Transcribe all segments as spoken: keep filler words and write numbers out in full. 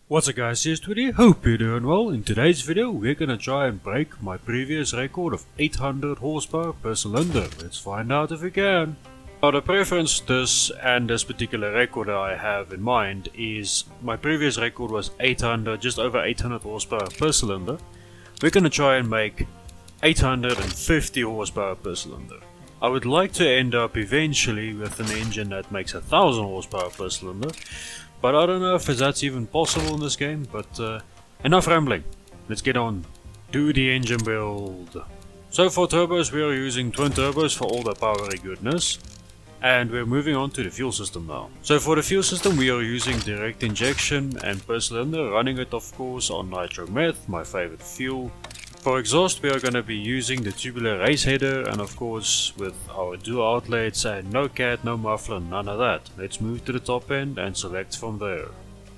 What's up guys, here's Twitty, hope you're doing well. In today's video we're gonna try and break my previous record of eight hundred horsepower per cylinder. Let's find out if we can. Now the preference this and this particular record that I have in mind is my previous record was eight hundred, just over eight hundred horsepower per cylinder. We're gonna try and make eight hundred fifty horsepower per cylinder. I would like to end up eventually with an engine that makes a thousand horsepower per cylinder. But I don't know if that's even possible in this game, but uh, enough rambling. Let's get on to the engine build. So for turbos we are using twin turbos for all the powery goodness. And we're moving on to the fuel system now. So for the fuel system we are using direct injection and per cylinder, running it of course on nitro meth, my favorite fuel. For exhaust we are going to be using the tubular race header and of course with our dual outlets and no cat, no muffler, none of that. Let's move to the top end and select from there.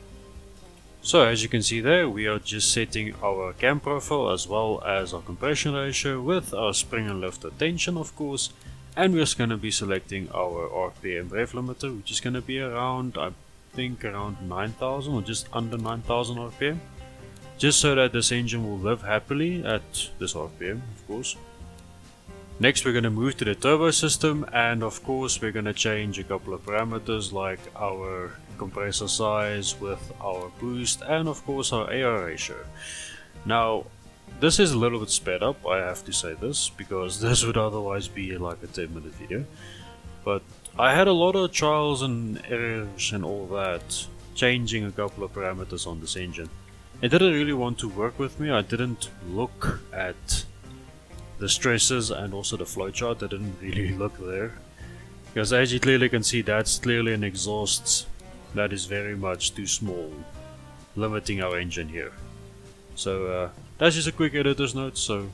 So as you can see there we are just setting our cam profile as well as our compression ratio with our spring and lifter tension of course, and we're just going to be selecting our R P M rev limiter, which is going to be around, I think around nine thousand or just under nine thousand R P M. Just so that this engine will live happily at this R P M, of course. Next we're going to move to the turbo system, and of course we're going to change a couple of parameters like our compressor size with our boost and of course our A R ratio. Now this is a little bit sped up, I have to say this, because this would otherwise be like a ten minute video. But I had a lot of trials and errors and all that, changing a couple of parameters on this engine. It didn't really want to work with me. I didn't look at the stresses and also the flowchart. I didn't really look there. Because as you clearly can see, that's clearly an exhaust that is very much too small, limiting our engine here. So uh, that's just a quick editor's note, so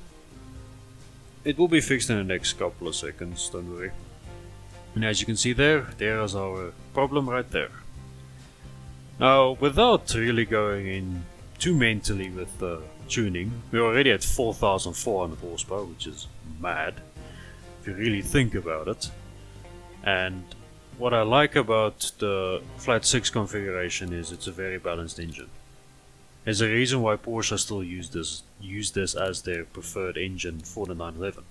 it will be fixed in the next couple of seconds, don't worry. And as you can see there, there is our problem right there. Now, without really going in too mentally with the uh, tuning, we're already at four thousand four hundred horsepower, which is mad if you really think about it. And what I like about the flat six configuration is it's a very balanced engine. There's a reason why Porsche still use this use this as their preferred engine for the nine eleven.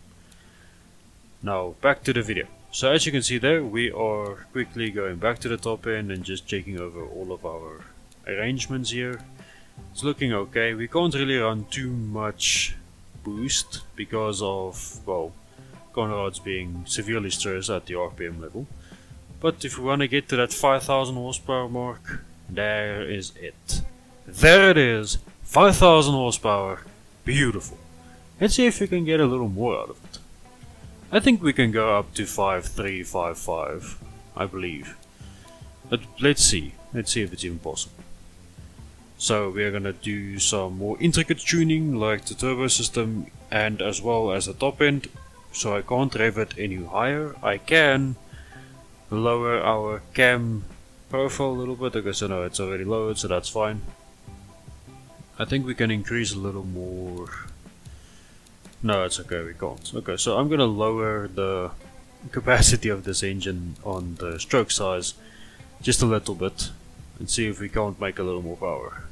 Now back to the video. So as you can see there, we are quickly going back to the top end and just checking over all of our arrangements here. It's looking okay. We can't really run too much boost because of, well, Conrad's being severely stressed at the R P M level. But if we want to get to that five thousand horsepower mark, there is it. There it is, five thousand horsepower, beautiful. Let's see if we can get a little more out of it. I think we can go up to five three, five five, I believe. But let's see, let's see if it's even possible. So we are gonna do some more intricate tuning like the turbo system and as well as the top end. So I can't rev it any higher. I can lower our cam profile a little bit. Okay, so no, it's already lowered, so that's fine. I think we can increase a little more. No, it's okay, we can't. Okay, so I'm gonna lower the capacity of this engine on the stroke size just a little bit and see if we can't make a little more power.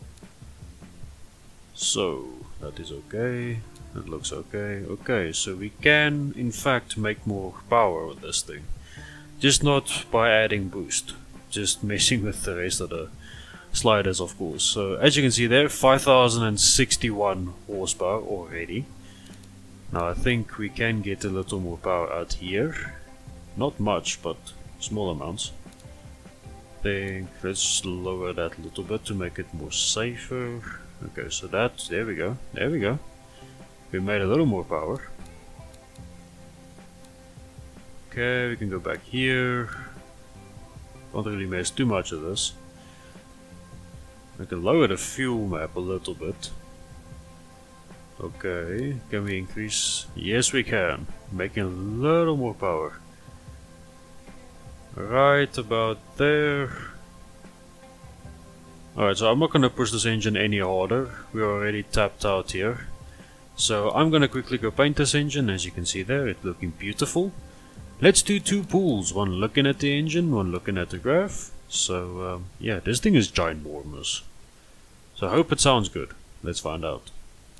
So that is okay, that looks okay. Okay, so we can in fact make more power with this thing, just not by adding boost, just messing with the rest of the sliders of course. So as you can see there, five thousand sixty-one horsepower already. Now I think we can get a little more power out here, not much but small amounts. I think let's lower that a little bit to make it more safer. Okay, so that, there we go, there we go. We made a little more power. Okay, we can go back here. Don't really mess too much of this. We can lower the fuel map a little bit. Okay, can we increase? Yes we can, making a little more power. Right about there. Alright, so I'm not gonna push this engine any harder, we're already tapped out here. So I'm gonna quickly go paint this engine. As you can see there, it's looking beautiful. Let's do two pools, one looking at the engine, one looking at the graph. So um, yeah, this thing is ginormous. So I hope it sounds good. Let's find out.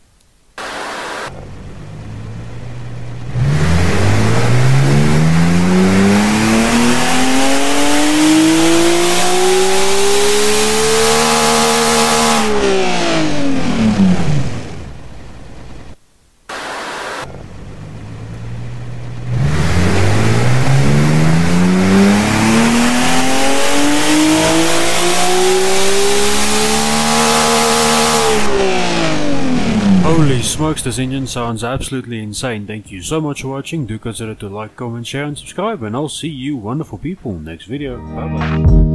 Holy smokes, this engine sounds absolutely insane. Thank you so much for watching. Do consider to like, comment, share and subscribe, and I'll see you wonderful people next video. Bye bye.